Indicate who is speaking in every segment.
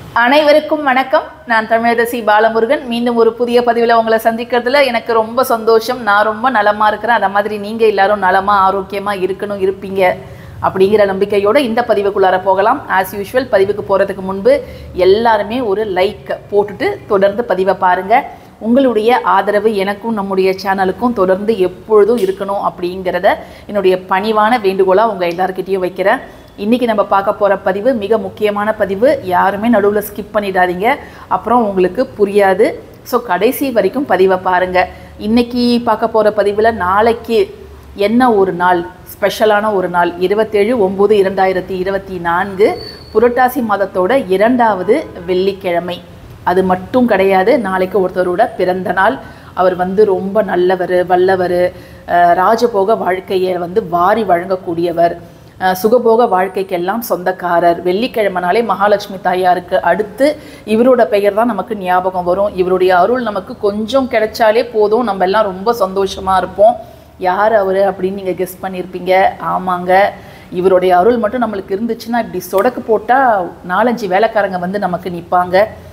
Speaker 1: அனைவருக்கும் வணக்கம். நான் தமிழரசி பாலமுருகன். மீண்டும் ஒரு புதிய பதிவில் உங்களை சந்திக்கிறதுல எனக்கு ரொம்ப சந்தோஷம். நான் ரொம்ப நலமா இருக்கிறேன். அதை மாதிரி நீங்க எல்லாரும் நலமா ஆரோக்கியமா இருப்பீங்க அப்படிங்கிற நம்பிக்கையோட இந்த பதிவுக்குள்ளார போகலாம். ஆஸ் யூஷுவல் பதிவுக்கு போறதுக்கு முன்பு எல்லாருமே ஒரு லைக் போட்டுட்டு தொடர்ந்து பதிவை பாருங்க. உங்களுடைய ஆதரவு எனக்கும் நம்முடைய சேனலுக்கும் தொடர்ந்து எப்பொழுதும் இருக்கணும் அப்படிங்கிறத என்னுடைய பணிவான வேண்டுகோளாக உங்கள் எல்லாருக்கிட்டையும் வைக்கிறேன். இன்றைக்கி நம்ம பார்க்க போகிற பதிவு மிக முக்கியமான பதிவு. யாருமே நடுவில் ஸ்கிப் பண்ணிடாதீங்க, அப்புறம் உங்களுக்கு புரியாது. ஸோ கடைசி வரைக்கும் பதிவை பாருங்கள். இன்றைக்கி பார்க்க போகிற பதிவில் நாளைக்கு என்ன ஒரு நாள், ஸ்பெஷலான ஒரு நாள், 27/9/2024 புரட்டாசி மாதத்தோட 2வது வெள்ளிக்கிழமை. அது மட்டும் கிடையாது, நாளைக்கு ஒருத்தரோட பிறந்த நாள். அவர் ரொம்ப நல்லவர், வல்லவர், ராஜபோக வாழ்க்கையை வாரி வழங்கக்கூடியவர், சுகபோக வாழ்க்கைக்கெல்லாம் சொந்தக்காரர். வெள்ளிக்கிழமைனாலே மகாலட்சுமி தாயாருக்கு அடுத்து இவரோட பெயர் தான் நமக்கு ஞாபகம் வரும். இவருடைய அருள் நமக்கு கொஞ்சம் கிடைச்சாலே போதும், நம்ம எல்லாம் ரொம்ப சந்தோஷமாக இருப்போம். யார் அவர் அப்படின்னு நீங்கள் கெஸ் பண்ணியிருப்பீங்க. ஆமாங்க, இவருடைய அருள் மட்டும் நம்மளுக்கு இருந்துச்சுன்னா இப்படி சொடக்கு போட்டால் 4-5 வேலைக்காரங்க நமக்கு நிற்பாங்க.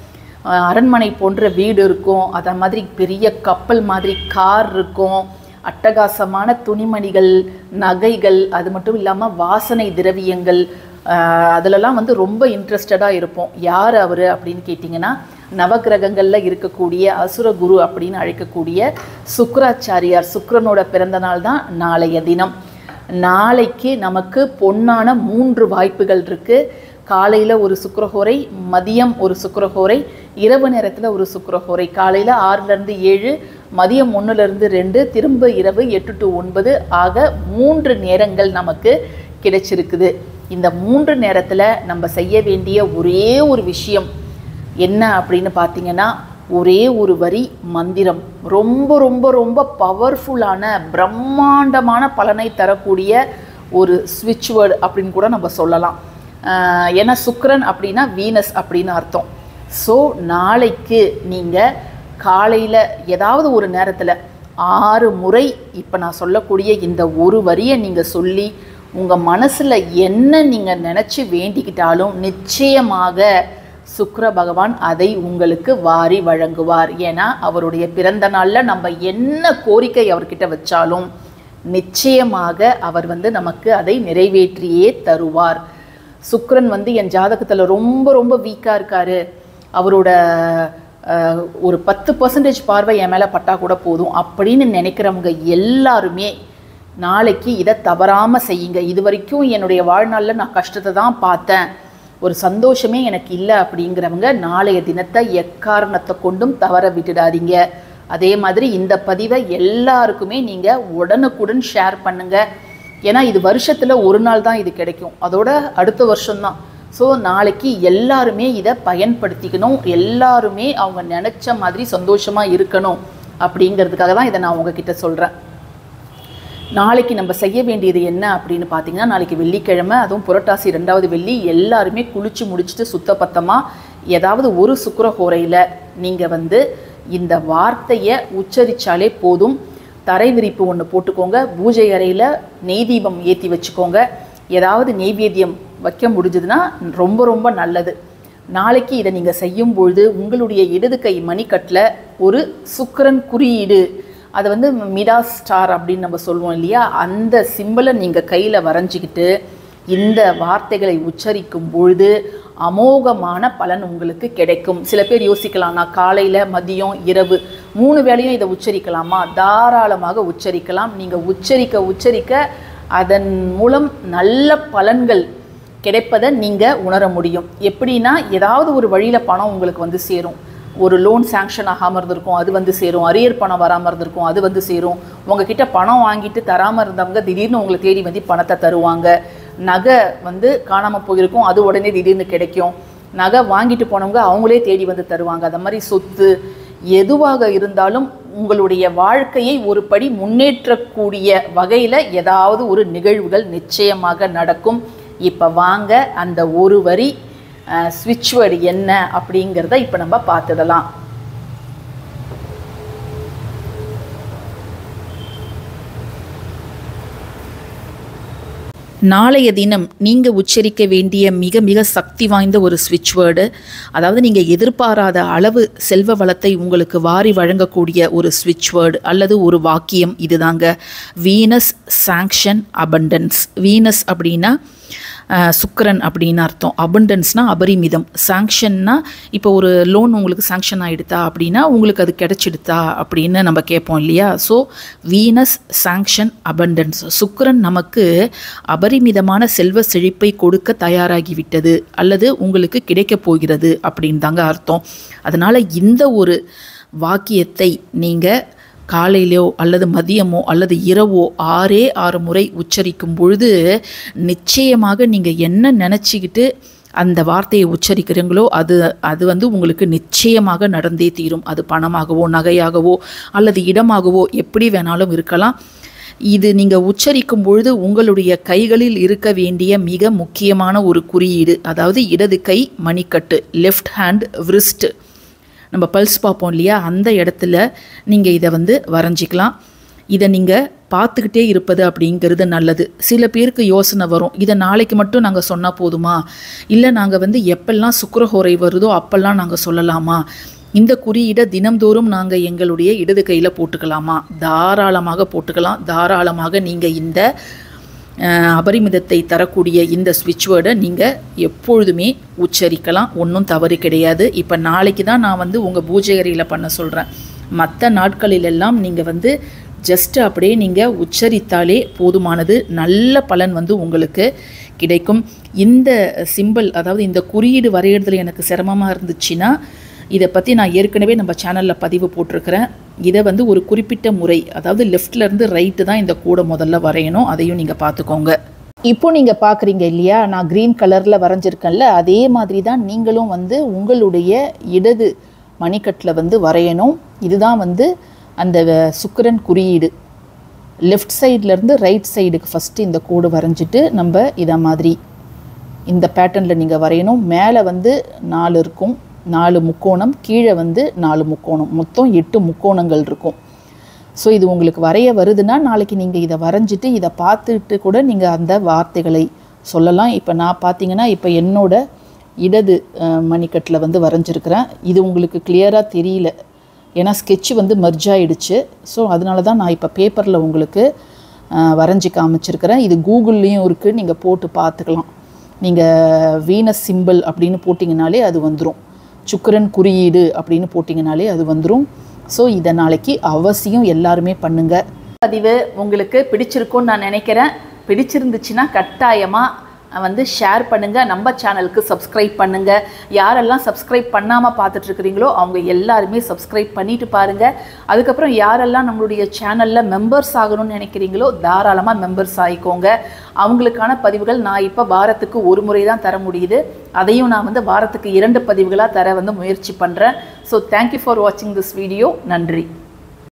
Speaker 1: அரண்மனை போன்ற வீடு இருக்கும், அதை மாதிரி பெரிய கப்பல் மாதிரி கார் இருக்கும், அட்டகாசமான துணிமணிகள், நகைகள், அது மட்டும் இல்லாமல் வாசனை திரவியங்கள், அதிலெல்லாம் ரொம்ப இன்ட்ரெஸ்டடாக இருப்போம். யார் அவர் அப்படின்னு கேட்டிங்கன்னா, நவகிரகங்களில் இருக்கக்கூடிய அசுரகுரு அப்படின்னு அழைக்கக்கூடிய சுக்கிராச்சாரியார். சுக்கிரனோட பிறந்த நாள் தான் நாளைய தினம். நாளைக்கு நமக்கு பொன்னான 3 வாய்ப்புகள் இருக்குது. காலையில் ஒரு சுக்கிரஹோரை, மதியம் ஒரு சுக்கிரஹோரை, இரவு நேரத்தில் ஒரு சுக்கிரஹோரை. காலையில் 6லேருந்து 7, மதியம் 1லேருந்து 2, திரும்ப இரவு 8 to 9 ஆக 3 நேரங்கள் நமக்கு கிடைச்சிருக்குது. இந்த 3 நேரத்தில் நம்ம செய்ய வேண்டிய ஒரே ஒரு விஷயம் என்ன அப்படின்னு பார்த்தீங்கன்னா, ஒரே ஒரு வரி மந்திரம். ரொம்ப ரொம்ப ரொம்ப பவர்ஃபுல்லான பிரம்மாண்டமான பலனை தரக்கூடிய ஒரு ஸ்விட்ச் வேர்டு அப்படின்னு கூட நம்ம சொல்லலாம். ஏன்னா சுக்கிரன் அப்படின்னா வீனஸ் அப்படின்னு அர்த்தம். ஸோ நாளைக்கு நீங்கள் காலையில் ஏதாவது ஒரு நேரத்தில் 6 முறை இப்போ நான் சொல்லக்கூடிய இந்த ஒரு வரியை நீங்கள் சொல்லி உங்கள் மனசில் என்ன நீங்கள் நினச்சி வேண்டிக்கிட்டாலும் நிச்சயமாக சுக்கிர பகவான் அதை உங்களுக்கு வாரி வழங்குவார். ஏன்னா அவருடைய பிறந்த நாளில் நம்ம என்ன கோரிக்கை அவர்கிட்ட வச்சாலும் நிச்சயமாக அவர் நமக்கு அதை நிறைவேற்றியே தருவார். சுக்கிரன் என் ஜாதகத்தில் ரொம்ப ரொம்ப வீக்காக இருக்கார், அவரோட ஒரு 10% பார்வை என் மேலே பட்டால் கூட போதும் அப்படின்னு நினைக்கிறவங்க எல்லாருமே நாளைக்கு இதை தவறாமல் செய்யுங்க. இது வரைக்கும் என்னுடைய வாழ்நாளில் நான் கஷ்டத்தை தான் பார்த்தேன், ஒரு சந்தோஷமே எனக்கு இல்லை அப்படிங்கிறவங்க நாளைய தினத்தை எக்காரணத்தை கொண்டும் தவற விட்டுடாதீங்க. அதே மாதிரி இந்த பதிவை எல்லாருக்குமே நீங்கள் உடனுக்குடன் ஷேர் பண்ணுங்கள். ஏன்னா இது வருஷத்தில் ஒரு நாள் தான் இது கிடைக்கும், அதோட அடுத்த வருஷம்தான். ஸோ நாளைக்கு எல்லாருமே இதை பயன்படுத்திக்கணும், எல்லாருமே அவங்க நினச்ச மாதிரி சந்தோஷமாக இருக்கணும் அப்படிங்கிறதுக்காக தான் இதை நான் உங்ககிட்ட சொல்கிறேன். நாளைக்கு நம்ம செய்ய வேண்டியது என்ன அப்படின்னு பார்த்தீங்கன்னா, நாளைக்கு வெள்ளிக்கிழமை, அதுவும் புரட்டாசி 2வது வெள்ளி. எல்லாருமே குளித்து முடிச்சுட்டு சுத்தபத்தமாக ஏதாவது ஒரு சுக்கிரஹோரையில் நீங்கள் இந்த வார்த்தையை உச்சரித்தாலே போதும். தரை விரிப்பு ஒன்று போட்டுக்கோங்க, பூஜை அறையில் நெய் தீபம் ஏற்றி வச்சுக்கோங்க. ஏதாவது நெய்வேத்தியம் வைக்க முடிஞ்சதுன்னா ரொம்ப ரொம்ப நல்லது. நாளைக்கு இதை நீங்கள் செய்யும்பொழுது உங்களுடைய இடது கை மணிக்கட்டில் ஒரு சுக்கிரன் குறியீடு, அதை மிடா ஸ்டார் அப்படின்னு நம்ம சொல்லுவோம் இல்லையா, அந்த சிம்பிளை நீங்கள் கையில் வரைஞ்சிக்கிட்டு இந்த வார்த்தைகளை உச்சரிக்கும் பொழுது அமோகமான பலன் உங்களுக்கு கிடைக்கும். சில பேர் யோசிக்கலாம், நான் காலையில், மதியம், இரவு 3 வேளையும் இதை உச்சரிக்கலாமா? தாராளமாக உச்சரிக்கலாம். நீங்கள் உச்சரிக்க அதன் மூலம் நல்ல பலன்கள் கிடைப்பதை நீங்கள் உணர முடியும். எப்படின்னா, ஏதாவது ஒரு வழியில் பணம் உங்களுக்கு சேரும். ஒரு லோன் சேங்ஷன் ஆகாமல் இருந்திருக்கும், அது சேரும். அரியர் பணம் வராமல் இருந்திருக்கும், அது சேரும். உங்ககிட்ட பணம் வாங்கிட்டு தராமல் இருந்தவங்க திடீர்னு உங்களை தேடி பணத்தை தருவாங்க. நகை காணாமல் போயிருக்கும், அது உடனே திடீர்னு கிடைக்கும். நகை வாங்கிட்டு போனவங்க அவங்களே தேடி தருவாங்க. அது மாதிரி சொத்து எதுவாக இருந்தாலும் உங்களுடைய வாழ்க்கையை ஒரு படி முன்னேற்றக்கூடிய வகையில் ஏதாவது ஒரு நிகழ்வுகள் நிச்சயமாக நடக்கும். இப்போ வாங்க அந்த ஒரு வரி ஸ்விட்ச் வேர்டு என்ன அப்படிங்கிறத இப்போ நம்ம பார்த்துடலாம். நாளைய தினம் நீங்கள் உச்சரிக்க வேண்டிய மிக மிக சக்தி வாய்ந்த ஒரு ஸ்விட்ச் வேர்டு, அதாவது நீங்கள் எதிர்பாராத அளவு செல்வ வளத்தை உங்களுக்கு வாரி வழங்கக்கூடிய ஒரு ஸ்விட்ச் வேர்டு அல்லது ஒரு வாக்கியம் இதுதாங்க. Venus sanction abundance. வீனஸ் அப்படின்னா சுக்கிரன் அப்படின்னு அர்த்தம். அபண்டன்ஸ்னால் அபரிமிதம். சாங்ஷன்னா இப்போ ஒரு லோன் உங்களுக்கு சாங்ஷன் ஆகிடுதா அப்படின்னா உங்களுக்கு அது கிடைச்சிடுதா அப்படின்னு நம்ம கேட்போம் இல்லையா. So Venus sanction abundance. சுக்கிரன் நமக்கு அபரிமிதமான செல்வ செழிப்பை கொடுக்க தயாராகிவிட்டது அல்லது உங்களுக்கு கிடைக்கப் போகிறது அப்படின்னு தாங்க அர்த்தம். அதனால் இந்த ஒரு வாக்கியத்தை நீங்கள் காலையிலோ அல்லது மதியமோ அல்லது இரவோ 6 முறை உச்சரிக்கும் பொழுது நிச்சயமாக நீங்கள் என்ன நினச்சிக்கிட்டு அந்த வார்த்தையை உச்சரிக்கிறீங்களோ அது வந்து உங்களுக்கு நிச்சயமாக நடந்தே தீரும். அது பணமாகவோ நகையாகவோ அல்லது இடமாகவோ எப்படி வேணாலும் இருக்கலாம். இது நீங்கள் உச்சரிக்கும் பொழுது உங்களுடைய கைகளில் இருக்க வேண்டிய மிக முக்கியமான ஒரு குறியீடு, அதாவது இடது கை மணிக்கட்டு, லெஃப்ட் ஹேண்ட் விரிஸ்ட், நம்ம பல்ஸ் பார்ப்போம் இல்லையா, அந்த இடத்துல நீங்கள் இதை வந்து வரைஞ்சிக்கலாம். இதை நீங்கள் பார்த்துக்கிட்டே இருப்பது அப்படிங்கிறது நல்லது. சில பேருக்கு யோசனை வரும், இதை நாளைக்கு மட்டும் நாங்கள் சொன்னால் போதுமா, இல்லை நாங்கள் வந்து எப்பெல்லாம் சுக்கிரஹோரை வருதோ அப்பெல்லாம் நாங்கள் சொல்லலாமா, இந்த குறியீடை தினம்தோறும் நாங்கள் எங்களுடைய இடது கையில் போட்டுக்கலாமா? தாராளமாக போட்டுக்கலாம். தாராளமாக நீங்கள் இந்த அபரிமிதத்தை தரக்கூடிய இந்த ஸ்விட்ச் வேர்டை நீங்கள் எப்பொழுதுமே உச்சரிக்கலாம். ஒன்றும் தவறு கிடையாது. இப்போ நாளைக்கு தான் நான் வந்து உங்கள் பூஜை அறையில் பண்ண சொல்கிறேன். மற்ற நாட்களிலெல்லாம் நீங்கள் வந்து ஜஸ்ட் அப்படியே நீங்கள் உச்சரித்தாலே போதுமானது. நல்ல பலன் வந்து உங்களுக்கு கிடைக்கும். இந்த சிம்பிள், அதாவது இந்த குறியீடு வரைகிறதுல எனக்கு சிரமமாக இருந்துச்சுன்னா இதை பற்றி நான் ஏற்கனவே நம்ம சேனலில் பதிவு போட்டிருக்கிறேன். இதை வந்து ஒரு குறிப்பிட்ட முறை, அதாவது லெஃப்ட்லேருந்து ரைட்டு தான் இந்த கூடை முதல்ல வரையணும். அதையும் நீங்கள் பார்த்துக்கோங்க. இப்போ நீங்கள் பார்க்குறீங்க இல்லையா, நான் க்ரீன் கலரில் வரைஞ்சிருக்கேன்ல, அதே மாதிரி தான் நீங்களும் வந்து உங்களுடைய இடது மணிக்கட்டில் வந்து வரையணும். இதுதான் வந்து அந்த சுக்கிரன் குறியீடு. லெஃப்ட் சைட்லேருந்து ரைட் சைடுக்கு ஃபஸ்ட்டு இந்த கோடு வரைஞ்சிட்டு நம்ம இதை மாதிரி இந்த பேட்டர்னில் நீங்கள் வரையணும். மேலே வந்து 4 இருக்கும், 4 முக்கோணம், கீழே வந்து 4 முக்கோணம், மொத்தம் 8 முக்கோணங்கள் இருக்கும். ஸோ இது உங்களுக்கு வரைய வருதுன்னா நாளைக்கு நீங்கள் இதை வரைஞ்சிட்டு இதை பார்த்துட்டு கூட நீங்கள் அந்த வார்த்தைகளை சொல்லலாம். இப்போ நான் பார்த்தீங்கன்னா இப்போ என்னோட இடது மணிக்கட்டில் வந்து வரைஞ்சிருக்கிறேன். இது உங்களுக்கு கிளியராக தெரியல, ஏன்னா ஸ்கெட்சு வந்து மெர்ஜ் ஆகிடுச்சு. ஸோ அதனால தான் நான் இப்போ பேப்பரில் உங்களுக்கு வரைஞ்சி காமிச்சிருக்கிறேன். இது கூகுள்லேயும் இருக்குது, நீங்கள் போட்டு பார்த்துக்கலாம். நீங்கள் வீனஸ் சிம்பிள் அப்படின்னு போட்டிங்கனாலே அது வந்துடும். சுக்கிரன் குறியீடு அப்படின்னு போட்டிங்கனாலே அது வந்துடும். ஸோ இதை நாளைக்கு அவசியம் எல்லாருமே பண்ணுங்கள். பதிவு உங்களுக்கு பிடிச்சிருக்கும்னு நான் நினைக்கிறேன். பிடிச்சிருந்துச்சுன்னா கட்டாயமாக வந்து ஷேர் பண்ணுங்கள். நம்ம சேனலுக்கு சப்ஸ்கிரைப் பண்ணுங்கள். யாரெல்லாம் சப்ஸ்கிரைப் பண்ணாமல் பார்த்துட்ருக்குறீங்களோ அவங்க எல்லாருமே சப்ஸ்கிரைப் பண்ணிவிட்டு பாருங்கள். அதுக்கப்புறம் யாரெல்லாம் நம்மளுடைய சேனலில் மெம்பர்ஸ் ஆகணும்னு நினைக்கிறீங்களோ தாராளமாக மெம்பர்ஸ் ஆகிக்கோங்க. அவங்களுக்கான பதிவுகள் நான் இப்போ வாரத்துக்கு 1 முறை தான் தர முடியுது. அதையும் நான் வந்து வாரத்துக்கு 2 பதிவுகளாக தர வந்து முயற்சி பண்ணுறேன். ஸோ தேங்க்யூ ஃபார் வாட்சிங் திஸ் வீடியோ. நன்றி.